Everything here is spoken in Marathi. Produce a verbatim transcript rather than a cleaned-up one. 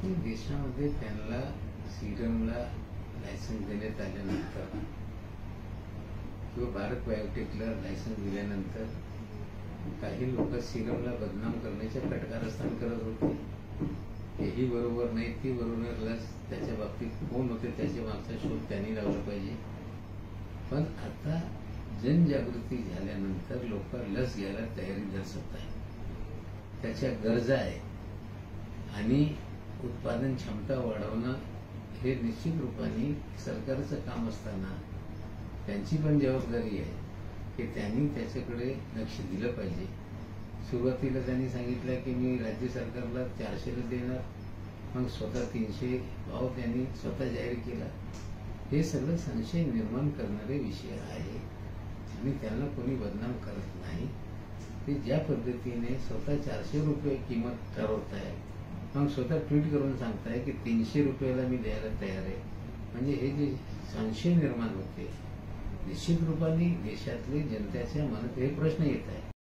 की देशामध्ये त्यांना सिरमला लायसन्स देण्यात आल्यानंतर किंवा भारत बायोटेकला लायसन्स दिल्यानंतर काही लोक सिरमला बदनाम करण्याच्या कटकारस्थान करत होते. हेही बरोबर नाही, ती बरोबर लस त्याच्या बाबतीत कोण होते त्याच्या मागचा शोध त्यांनी लावला पाहिजे. पण आता जनजागृती झाल्यानंतर लोक लस घ्यायला तयारी दर्शवत आहेत. त्याच्या गरजा आहेत आणि उत्पादन क्षमता वाढवणं हे निश्चित रूपाने सरकारचं काम असताना त्यांची पण जबाबदारी आहे की त्यांनी त्याच्याकडे लक्ष दिलं पाहिजे. सुरुवातीला त्यांनी सांगितलं की मी राज्य सरकारला चारशेला देणार, मग स्वतः तीनशे भाव त्यांनी स्वतः जाहीर केला. हे सगळं संशय निर्माण करणारे विषय आहे आणि त्यांना कोणी बदनाम करत नाही. ते ज्या पद्धतीने स्वतः चारशे रुपये किंमत ठरवत आहे, मग स्वतः ट्विट करून सांगताय की तीनशे रुपयाला मी द्यायला तयार आहे. म्हणजे हे जे संशय निर्माण होते, निश्चित रूपाने देशातले जनतेच्या मनात हे प्रश्न येत आहे.